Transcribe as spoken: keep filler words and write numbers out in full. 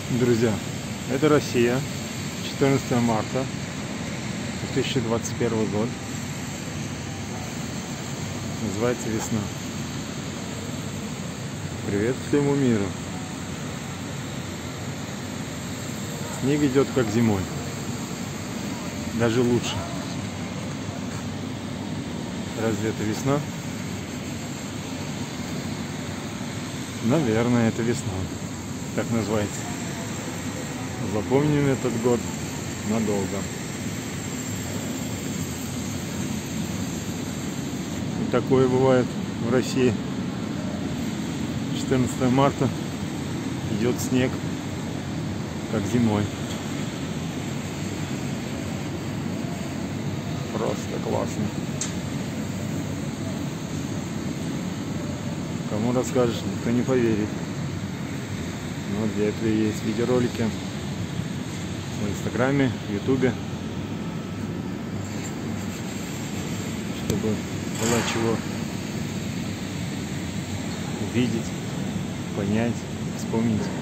Друзья, это Россия, четырнадцатое марта две тысячи двадцать первый год. Называется весна. Привет всему миру. Снег идет как зимой, даже лучше. Разве это весна? Наверное, это весна. Так называется. Запомним этот год надолго. И такое бывает в России. четырнадцатое марта идет снег, как зимой. Просто классно. Кому расскажешь, никто не поверит. Но для этого есть видеоролики в Инстаграме, в Ютубе, чтобы было чего увидеть, понять, вспомнить.